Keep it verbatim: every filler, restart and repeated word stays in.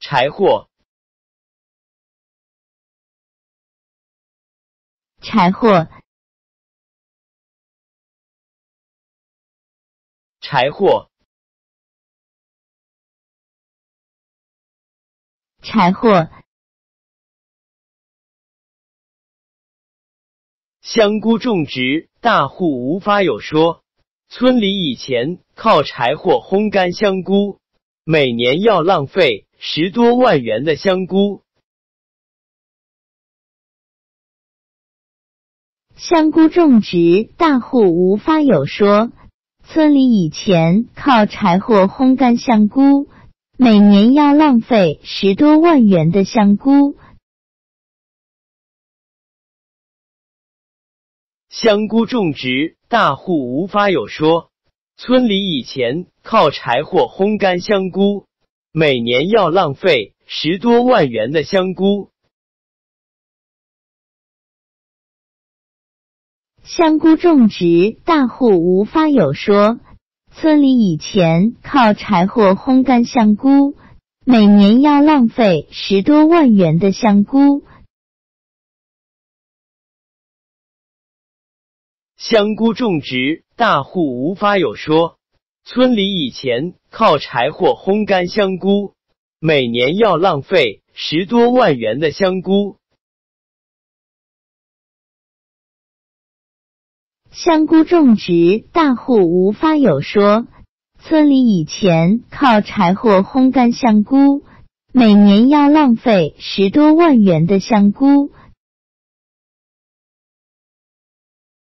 柴火， 柴火， 柴火， 柴火。 香菇种植，大户无发有说。村里以前靠柴火烘干香菇，每年要浪费十多万元的香菇。 香菇种植，大户无发有说。村里以前靠柴火烘干香菇，每年要浪费十多万元的香菇。 香菇种植，大户无发有说。村里以前靠柴火烘干香菇，每年要浪费十多万元的香菇。 香菇种植，大户无发有说。村里以前靠柴火烘干香菇，每年要浪费十多万元的香菇。 香菇种植，大户无发有说。村里以前靠柴火烘干香菇，每年要浪费十多万元的香菇。 香菇种植，大户无发有说。村里以前靠柴火烘干香菇，每年要浪费十多万元的香菇。